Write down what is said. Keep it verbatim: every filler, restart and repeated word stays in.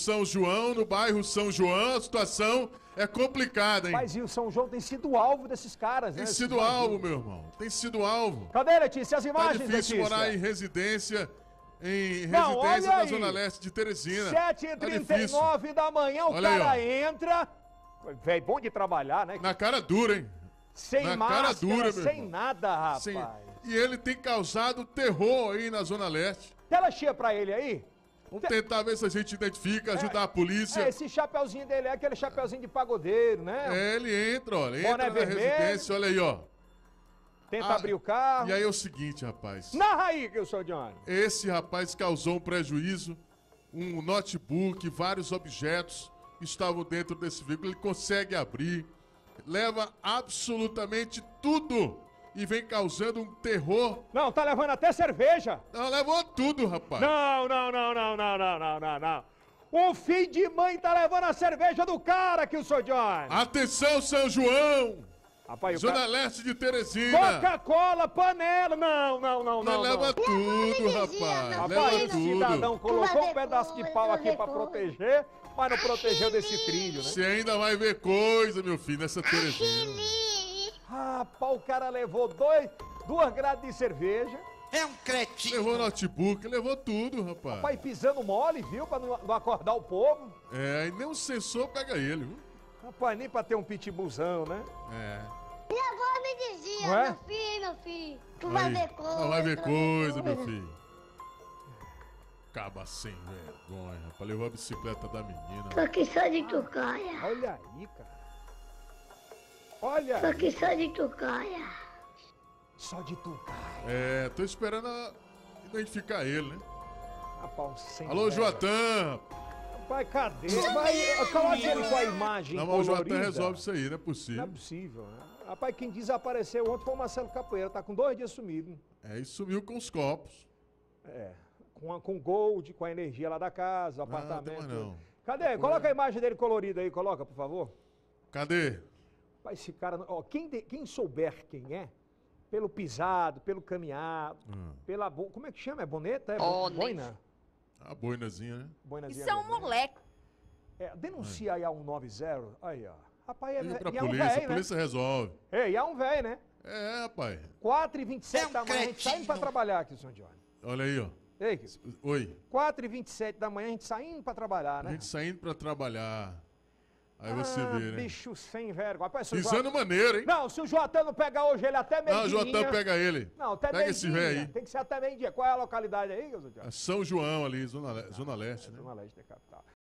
São João, no bairro São João, a situação é complicada, hein? Mas e o São João tem sido alvo desses caras, né? Tem sido alvo, meu irmão. Tem sido alvo. Cadê, Letícia? As Tá imagens, difícil Letícia? morar em residência, em Não, residência olha na aí. Zona Leste de Teresina. sete e trinta e nove da manhã, o Olha aí, cara ó. entra. Velho, bom de trabalhar, né? Na cara dura, hein? Sem na máscara, cara dura, meu sem irmão. nada, rapaz. Sim. E ele tem causado terror aí na Zona Leste. Tela cheia pra ele aí. Vamos tentar ver se a gente identifica, ajudar a polícia. É, esse chapeuzinho dele é aquele chapeuzinho de pagodeiro, né? É, ele entra, olha, entra Boné na vermelho. residência, olha aí, ó. Tenta Ah, abrir o carro. E aí é o seguinte, rapaz. Narra aí, que eu sou Johnny. Esse rapaz causou um prejuízo, um notebook, vários objetos estavam dentro desse veículo. Ele consegue abrir, leva absolutamente tudo e vem causando um terror. Não, tá levando até cerveja. Não, levou tudo, rapaz. Não, não, não, não, não, não, não, não, não. O filho de mãe tá levando a cerveja do cara, que eu sou Johnny. Atenção, São João! Rapaz, o Zona cara... Leste de Teresina. Coca-Cola, panela. Não, não, não, Não, não. leva não. tudo, rapaz. Rapaz, Leva esse cidadão tudo. colocou um pedaço de pau aqui pra proteger, mas não protegeu desse trilho, né? Você ainda vai ver coisa, meu filho, nessa Teresina. Rapaz, o cara levou dois, duas grades de cerveja. É um cretino. Levou notebook, levou tudo, rapaz. Rapaz, pisando mole, viu? Pra não, não acordar o povo. É, e nem um sensor pega ele, viu? Rapaz, nem pra ter um pitbullzão, né? É. Minha avó me dizia, Não é? meu filho, meu filho, tu vai Aí, ver coisa. não vai ver coisa, meu filho. Acaba sem vergonha, rapaz. Levou a bicicleta da menina. Tô aqui só de tucaia. Olha aí, cara. Olha Tô aí. aqui só de tucaia. Só de tucaia. É, tô esperando a identificar ele, né? Rapaz, um sem Alô, vergonha. Joatan! Rapaz, cadê? Vai, coloca ele com a imagem Não, mas o Joatan colorida. resolve isso aí, não é Não é possível. possível, né? Rapaz, quem desapareceu ontem foi o Marcelo Capoeira. Tá com dois dias sumido. É, e sumiu com os copos. É. Com, a, com gold, com a energia lá da casa, o Não, apartamento. tem mais não. Cadê? Coloca a imagem dele colorida aí, coloca, por favor. Cadê? Rapaz, esse cara. Ó, quem, de- quem souber quem é, pelo pisado, pelo caminhado, Hum. pela. bo- Como é que chama? É boneta? É Oh, bo- boina? A boinazinha, né? Boinazinha Isso é um mesmo, né? moleque. É, denuncia aí a cento e noventa. Aí, ó. Rapaz, é, Liga pra e é um polícia, velho, a né? polícia resolve. É, e é um velho, né? É, rapaz. quatro e vinte e sete É um da manhã, a gente saindo cretino. pra trabalhar aqui, senhor Johnny. Olha aí, ó. Ei, Oi. quatro e vinte e sete da manhã, a gente saindo pra trabalhar, A né? gente saindo pra trabalhar. Aí você Ah, vê, né? bicho sem vergonha. Rapaz, se o Pisando Joatan- maneiro, hein? Não, se o Joatan não pegar hoje ele até meio Não, o Joatan pega ele. Não, até Pega esse meio-dia. velho aí. Tem que ser até meio-dia. Qual é a localidade aí, seu Johnny? É São João ali, Zona, Le- Zona Leste, né? Zona Leste da capital.